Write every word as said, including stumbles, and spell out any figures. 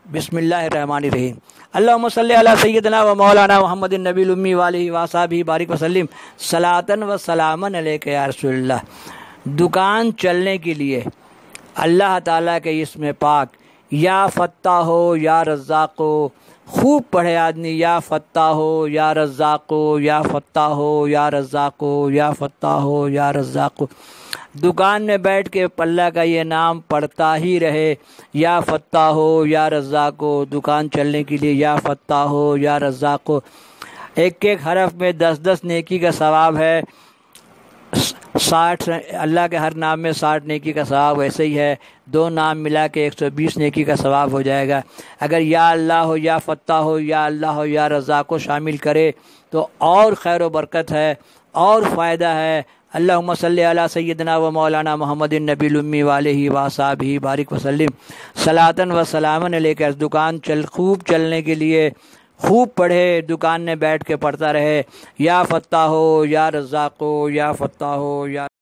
بسم اللہ الرحمن الرحیم۔ اللہم صلی علی سیدنا و مولانا محمد النبی الامی والہ وصحبہ بارک وسلم صلاۃ و سلاما علیک یا رسول اللہ۔ دکان چلنے کے لیے اللہ تعالیٰ کے اسم پاک یا فتح ہو یا رزاق ہو خوب پڑھے آدمی، یا فتح ہو یا رزاق ہو، یا فتح ہو یا رزاق ہو، یا فتح ہو یا رزاق ہو۔ دکان میں بیٹھ کے اللہ کا یہ نام پڑھتا ہی رہے، یا فتح ہو یا رزاق ہو۔ دکان چلنے کے لیے یا فتح ہو یا رزاق ہو، ایک ایک حرف میں دس دس نیکی کا ثواب ہے، ساٹھ اللہ کے ہر نام میں ساٹھ نیکی کا ثواب ویسے ہی ہے، دو نام ملا کے ایک سو بیس نیکی کا ثواب ہو جائے گا۔ اگر یا اللہ ہو یا فتح ہو یا اللہ ہو یا رزاق کو شامل کرے تو اور خیر و برکت ہے، اور فائدہ ہے۔ اللہم صلی علی سیدنا و مولانا محمد النبی الامی والہ وصحبہ بارک وسلم صلاۃ و سلاما علیک۔ دکان چل خوب چلنے کے لیے خوب پڑھے، دکان میں بیٹھ کے پڑھتا رہے، یا فتح ہو یا رزاق ہو، یا فتح ہو یا